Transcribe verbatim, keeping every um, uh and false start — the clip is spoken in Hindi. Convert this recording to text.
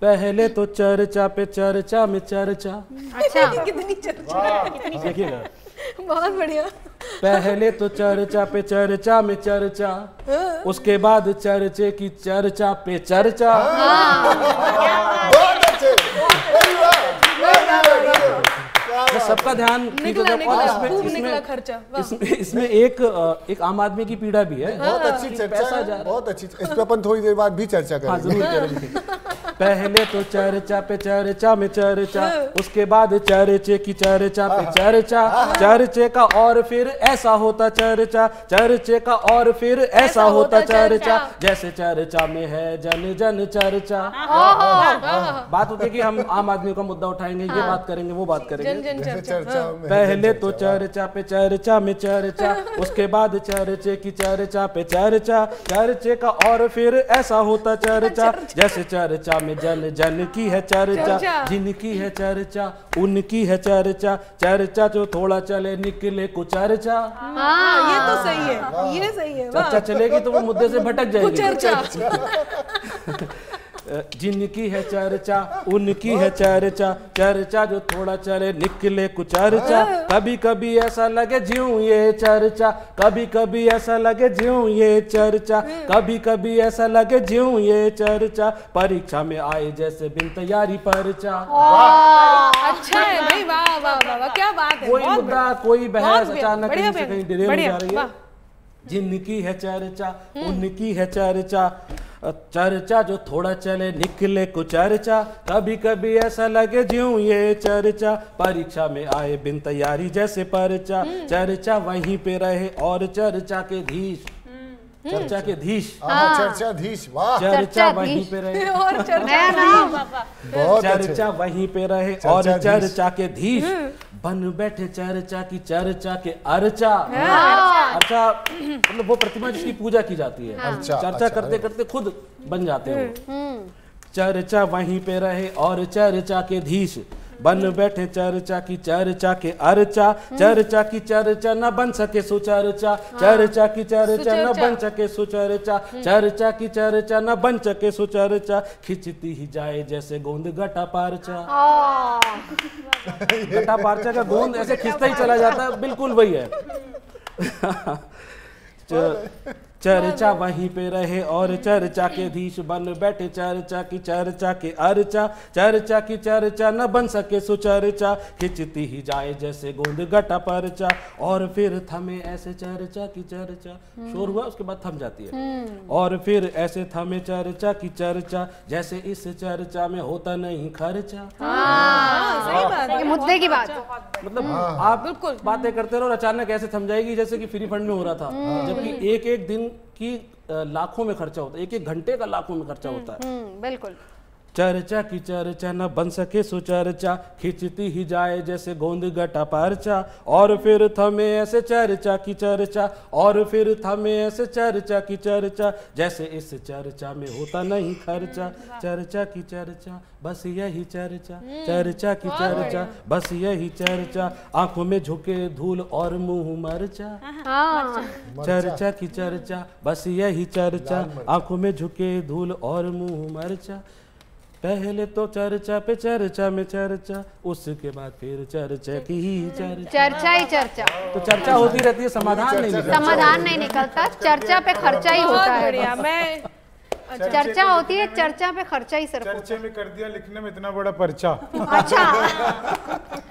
पहले तो चर्चा पे चर्चा में चर्चा। अच्छा कितनी चर्चा, देखिएगा, बहुत बढ़िया। पहले तो चर्चा पे चर्चा में चर्चा, उसके बाद चर्चे की चर्चा पे चर्चा। सबका ध्यान निकला, निकला, और खूब इसमें निकला इसमें खर्चा। इसमें इसमें एक एक आम आदमी की पीड़ा भी है। बहुत अच्छी चर्चा है, बहुत अच्छी। इस पे अपन थोड़ी देर बाद भी चर्चा हाँ करेंगे। जरूर करेंगे। पहले तो चर्चा पे चर्चा में चर्चा, उसके बाद चर्चे की चर्चा पे चर्चा, चर्चे का और फिर ऐसा होता चर्चा, चर्चे का और फिर ऐसा होता चर्चा, जैसे चर्चा में है जन जन चर्चा। बात होती है कि हम आम आदमी का मुद्दा उठाएंगे, ये बात करेंगे, वो बात करेंगे। जन जन चर्चा। चर्चा में पहले तो चर्चा पे चर्चा में चर्चा, उसके बाद चर्चे की चर्चा पे चर्चा, चर्चे का और फिर ऐसा होता चर्चा, जैसे चर्चा में जन जन की है चर्चा, जिनकी है चर्चा उनकी है चर्चा, चर्चा जो थोड़ा चले निकले को चर्चा। हाँ, ये तो सही है, ये सही है। चर्चा चलेगी तो वो मुद्दे से भटक जाएगी। चर्चा जिनकी है चर्चा उनकी है चर्चा, चर्चा जो थोड़ा चले निकले कुछ चर्चा, कभी कभी ऐसा लगे ज्यूं ये चर्चा, कभी कभी ऐसा लगे ज्यूं ये चर्चा, कभी कभी ऐसा लगे ज्यूं ये चर्चा, परीक्षा में आए जैसे बिन तैयारी पर्चा। अच्छा है भाई, वाह वाह वाह वाह, क्या बात है। कोई मुद्दा कोई बहस अचानक बढ़िया, कहीं से कहीं डिरेल हो जा रही है। जिनकी है चर्चा उनकी है चर्चा, चर्चा जो थोड़ा चले निकले को चर्चा, कभी कभी ऐसा लगे ज्यूं ये चर्चा, परीक्षा में आए बिन तैयारी जैसे पर्चा, चर्चा वहीं पे रहे और चर्चा के धीश, चर्चा के धीश, चर्चा धीश, वाह, चर्चा वहीं पे रहे और चर्चा चर्चा वहीं पे रहे और चर्चा के धीश, बन बैठे चर्चा की चर्चा के अर्चा। अर्चा मतलब वो प्रतिमा जिसकी पूजा की जाती है, चर्चा करते करते खुद बन जाते हो। चर्चा वहीं पे रहे और चर्चा के धीश, बन बैठे चर्चा की चर्चा के अर्चा, चर्चा की चर्चा न बन सके सुचर्चा, चर्चा की चर्चा न बन सके सुचर्चा, चर्चा की चर्चा न बन सके सुचर्चा, खिंचती ही जाए जैसे गोंद गटा पारचा। गटा पारचा का गोंद ऐसे खिंचता ही चला जाता है, बिल्कुल वही है। चर्चा वहीं पे रहे और चर्चा के धीश, बन बैठे चर्चा की चर्चा के अर्चा, चर्चा की चर्चा न बन सके सुचर्चा, खिंचती ही जाए जैसे गोंद गटा परचा, और फिर थमे ऐसे चर्चा की चर्चा, शोर हुआ उसके बाद थम जाती है, और फिर ऐसे थमे चर्चा की चर्चा, जैसे इस चर्चा में होता नहीं खर्चा। सही बात है, मुद्दे की बात, मतलब आप बिल्कुल बातें करते रहो और अचानक ऐसे थम जाएगी जैसे कि फ्री फंड में हो रहा था, जबकि एक एक दिन की लाखों में खर्चा होता है, एक एक घंटे का लाखों में खर्चा होता है। बिल्कुल। चर्चा की चर्चा न बन सके सुचर्चा, खिंचती ही जाए जैसे गोंद गटा पारचा, और फिर थमे ऐसे चर्चा की चर्चा, और फिर थमे ऐसे चर्चा की चर्चा, जैसे इस चर्चा में होता नहीं खर्चा। चर्चा की चर्चा बस यही चर्चा, चर्चा की चर्चा बस यही चर्चा, आंखों में झुके धूल और मुंह मरचा। चर्चा की चर्चा बस यही चर्चा, आंखों में झुके धूल और मुंह मरचा, पहले तो चर्चा पे चर्चा में चर्चा, उसके बाद फिर चर्चा की ही चर्चा। चर्चा ही चर्चा, तो चर्चा होती रहती है, समाधान नहीं निकलता। समाधान नहीं निकलता, चर्चा पे खर्चा ही होता है। बढ़िया, मैं चर्चा होती है, चर्चा पे खर्चा ही सिर्फ। चर्चे में कर दिया लिखने में इतना बड़ा पर्चा। अच्छा